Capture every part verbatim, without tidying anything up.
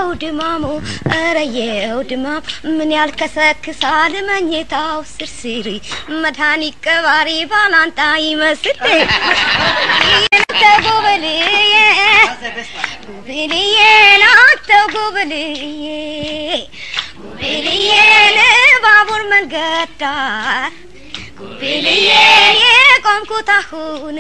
ድማሙ አረየው ድማም ምን ያልከሰክሳል መኝታው ስርስሪ መድኃኒት ቀባሪ ባላንጣ ይመስል ተጎበልዬ ጉብልዬ ናተው ጉብልዬ ጉብልዬ ባቡር መንገድ ዳር ጉብልዬ የቆምኩት አሁን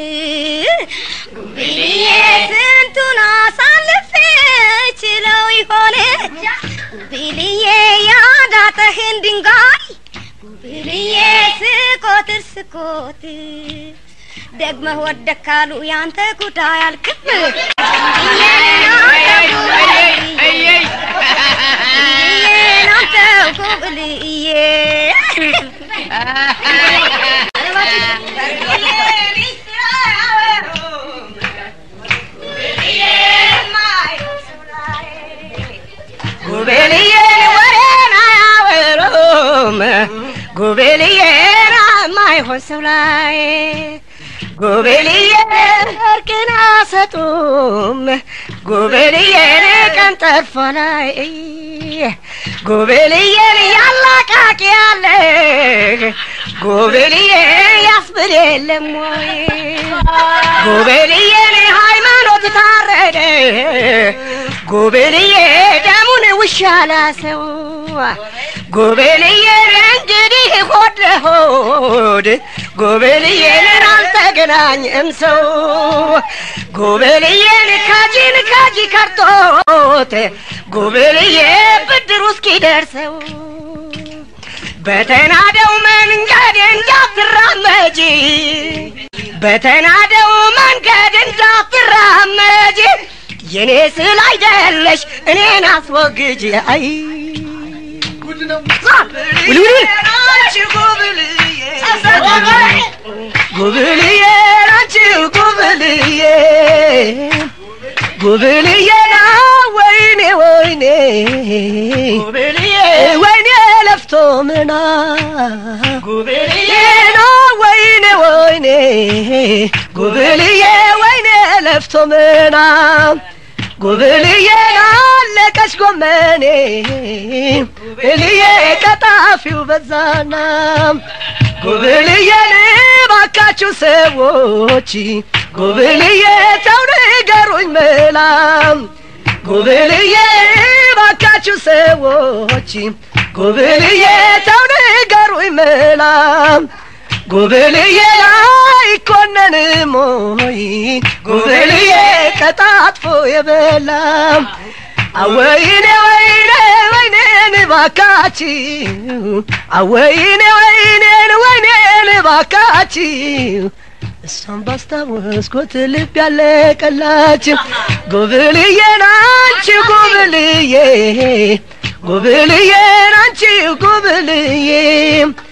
ጉብልዬ ስንቱን አሳልፌ ችለው ይሆን ጉብልዬ ያዳጠህን ድንጋይ ጉብልዬ ስቆጥር ስቆጥር ደግመህ ወደካሉ ያንተ ጉዳይ አልክም ናንተ ጉብልዬ Gubelye warena yawerom Gubelye ramay hosulay Gubelye erkena satum Gubelye kantar falay Gubelye yalla kakiyale Gubelye yasbirelem moy Gubelye haymanot tarede Gubelye damun wishala sew Gubelye rangidi hod hod Gubelye raltagnanyem sew Gubelye kajin kaji kartote Gubelye bidruski dersew በተናደው መንገድ እንዳትራመጂ በተናደው መንገድ እንዳትራመጂ የኔ ስል አይደለሽ እኔን አስወግጂ አይ ጉድ ነው አንቺ ጉብልዬ ጉብልዬ አንቺ ጉብልዬ ጉብልዬ ወይኔ ወይኔ ጉብልዬ ወይኔ ለፍቶ ምና ጉብልዬ ወይኔ ወይኔ ጉብልዬ ወይኔ ለፍቶ ምና ጉብልዬ አለቀሽ ጎመኔ ጉብልዬ ቀጣፊው በዛና ጉብልዬ ባካችሁ ሰዎች ጉብልዬ ተው ንገሩኝ መላም ጉብልዬ ባካችሁ ሰዎች ጉብልዬ ተው ንገሩኝ መላም ጉብልዬ አይኮነንም ሞይ ጉብልዬ ቀጣጥፎ የበላም አወይኔ ወይኔ ወይኔ ባካችሁ አወይኔ ወይኔ ወይኔ ባካችሁ እሷም ባስታወስኩት ልብ ያለቀላችሁ ጉብልዬ ናንቺ ጉብልዬ ጉብልዬ ናንቺ ጉብልዬ